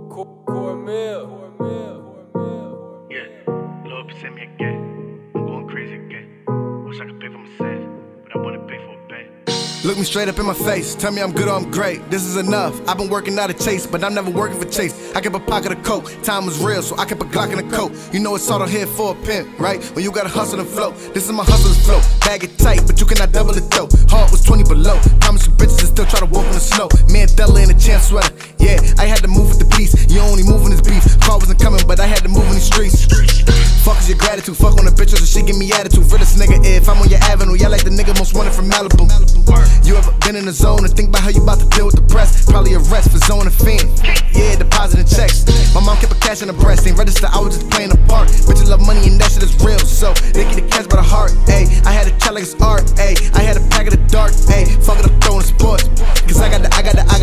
Yeah, Lord, send me again. I'm going crazy again. Wish I could pay for my sins, but I wanna pay for a bed. Look me straight up in my face, tell me I'm good or I'm great. This is enough, I've been working out of Chase, but I'm never working for Chase. I kept a pocket of coke, time was real, so I kept a Glock in a coat. You know it's all on here for a pimp, right? When you gotta hustle and flow, this is my hustler's flow. Bag it tight, but you cannot double it though. Heart was 20 below, promise you bitches and still try to walk on the snow. Mandela in a champ sweater, yeah, I had to move with the peace. You only move in this beef, car wasn't coming, but I had to move in these streets. Fuck is your gratitude, fuck on the bitch so she give me attitude. Realest nigga if I'm on your avenue, yeah like the nigga most wanted from Malibu. You ever been in the zone and think about how you about to deal with the press? Probably arrest for zone offend. Yeah, depositing checks. My mom kept a cash in her breast, ain't register, I was just playing a part. Bitches love money and that shit is real, so they get the cash by the heart, ayy. I had a child like it's art, ayy. I had a pack of the dark, ayy. Fuck it up throwing sports, cause I got the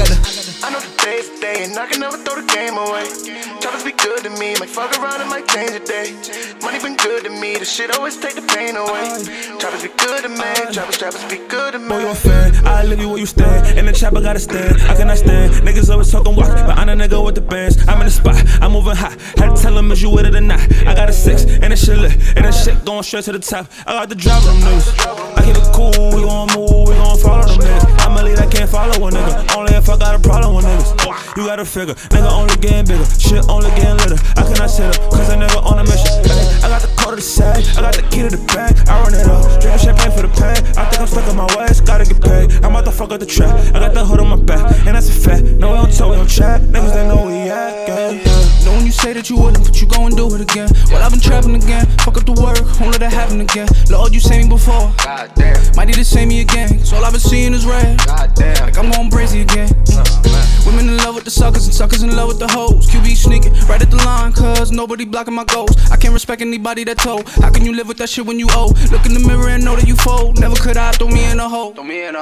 I know the day's the day and I can never throw the game away. Choppers be good to me, might fuck around and might change a day. Money been good to me, the shit always take the pain away. Choppers be good to me, choppers be good to me. Boy, you a fan, I live you where you stand. In the chopper gotta stand, I cannot stand. Niggas always talking walk, but I'm a nigga with the bands. I'm in the spot, I'm moving hot. Had to tell them is you with it or not. I got a 6, and that shit lit, and that shit going straight to the top. I got the drop of them niggas. I keep it cool, we gon' move, we gon' follow them niggas. I'm a lead, I can't follow a nigga. Only if I got a problem with niggas. You gotta figure, nigga only getting bigger, shit only getting litter. I cannot sit up, cause a nigga on a mission. Ay, I got the code to the side, I got the key to the bag. I run it up, drinking champagne for the pain. I think I'm stuck in my ways, gotta get paid. I'm about to fuck up the trap, I got the hood on my back, and that's a fact. No, we don't talk, we don't chat, niggas they know we at, yeah. Know when you say that you wouldn't, but you go and do it again. Well, I've been trapping again, fuck up the work, won't let it happen again. Lord, you saved me before, Goddamn, might need to save me again, cause all I've been seeing is red. goddamn. Like I'm going crazy again. Women in love with the suckers and suckers in love with the hoes. QB sneaking right at the line, cause nobody blocking my goals. I can't respect anybody that told. How can you live with that shit when you old? Look in the mirror and know that you fold. Never could I throw me in a hole.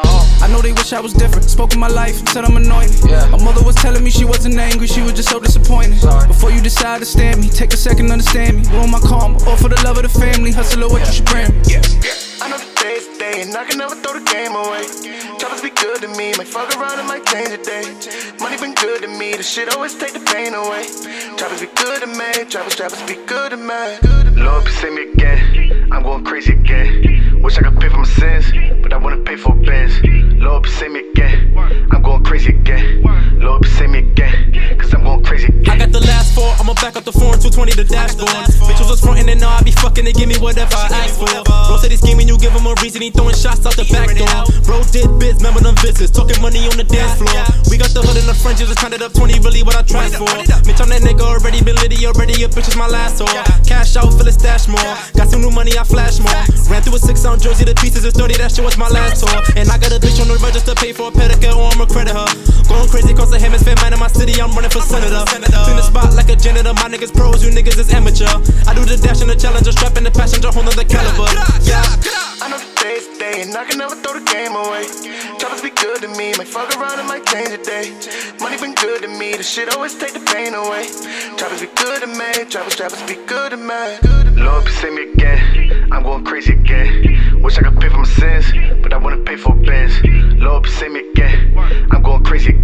I know they wish I was different. Spoke in my life and said I'm anointed. My mother was telling me she wasn't angry, she was just so disappointed. Before you decide to stand me, take a second, understand me. Ruin my karma, or for the love of the family. Hustle or what you should bring me. I know the day's the day and I can never throw the game away. Choppers be good to me, might fuck around and might change a day. Money been good to me, the shit always take the pain away. Choppers be good to me, choppers be good to me. Lord, send me again. I'm going crazy again. Wish I could pay for my sins, but I wanna pay for a Benz. Lord, send me again. I'm going crazy again. Lord, send me again, cause I'm going crazy again. I got the last 4, I'ma back up the 4 and 220 the dashboard. Bitches was frontin' and now I be fucking, they give me whatever I ask for. Bro said he scheming, you give him a reason, he throwing shots out the back door. Bro did biz, remember them visits, talking money on the dance floor. We got the hood and the fringes, just turned it up 20, really what I tried for. Bitch, I'm that nigga already, been litty already, a bitch is my last whore. Cash out, fill it stash more, got some new money, I flash more. Ran through a 6-ounce jersey, the pieces is 30, that shit was my last tour. And I got a bitch on the register, pay for a pedicure, or I'ma credit her. Going crazy across the hemisphere, man in my city, I'm running for senator. Clean the spot like a janitor, my niggas pros, you niggas is amateur. I do the dash and the challenger, strapping the passenger, whole nother caliber. Yeah. I know the day's the day and I can never throw the game away. Choppers be good to me, might fuck around and might change a day. Money been good to me, the shit always take the pain away. Choppers be good to me, choppers be good to me. Lord, send me again. I'm going crazy again. Wish I could pay for my sins, but I wanna pay for a Benz. Lord, send me again. I'm going crazy